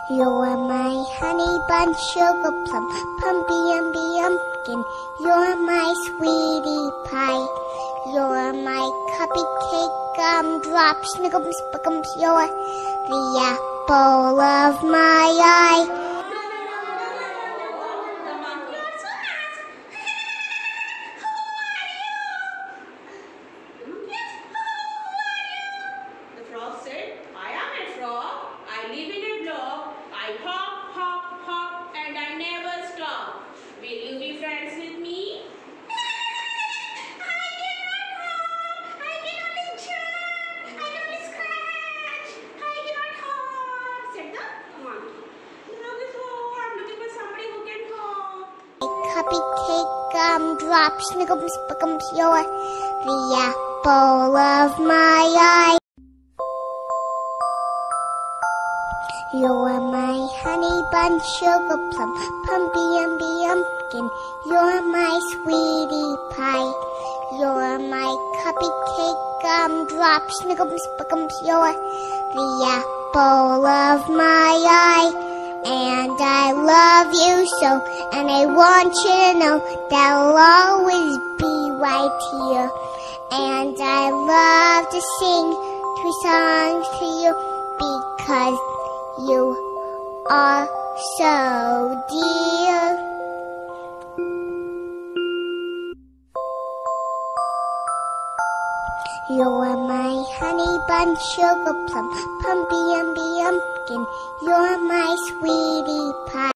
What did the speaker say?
You're my honey bun, sugar plum, pumpy umby umpkin. You're my sweetie pie. You're my cupcake, gumdrop, snickums, spickums. You're the apple of my eye. The frog said, I am a frog. I live in a block. I hop, hop, hop, and I never stop. Will you be friends with me? I cannot hop. I can only jump. I can only scratch. I cannot hop, said the monkey. Look at all. I'm looking for somebody who can hop. Cupcake, gumdrop, snickums, spickums. You're the apple of my eye. You're my honey bun, sugar plum, pumpy umby umpkin. You're my sweetie pie. You're my cupcake, gumdrop, snickums, spickums. You're the apple of my eye. And I love you so, and I want you to know that I'll always be right here. And I love to sing 2 songs to you because you are so dear. You're my honey bun, sugar plum, pumpy umby umpkin. You're my sweetie pie.